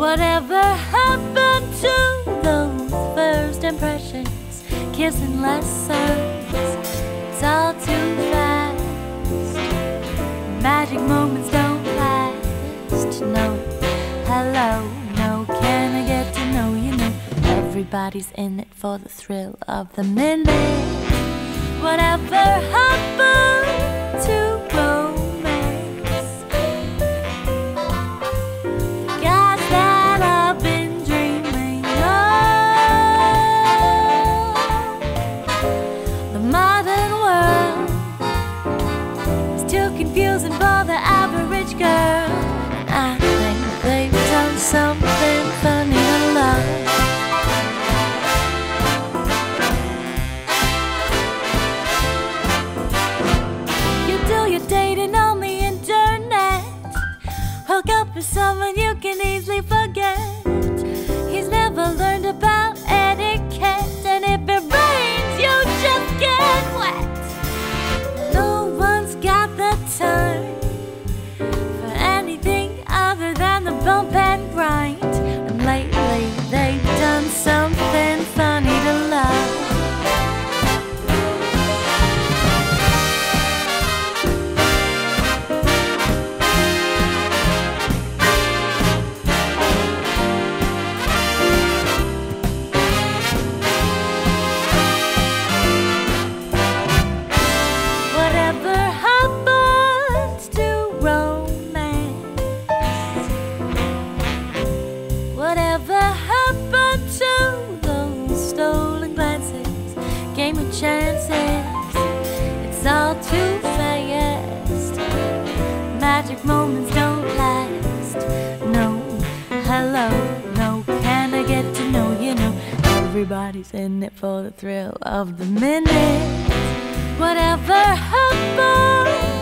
Whatever happened to those first impressions, kissing lessons? It's all too fast. Magic moments don't last. No, hello, no, can I get to know you? No, everybody's in it for the thrill of the minute. Whatever happened to romance? Guys that I've been dreaming of. The modern world is too confusing for the average girl. I think they've done something funny to love. Dating on the internet, hook up with someone you can easily forget. He's never learned about etiquette, and if it rains, you just get wet. No one's got the time for anything other than the bump and grind. And lately, they've done something funny to love. Chances, it's all too fast. Magic moments don't last. No, hello, no, can I get to know you? No, everybody's in it for the thrill of the minute. Whatever happens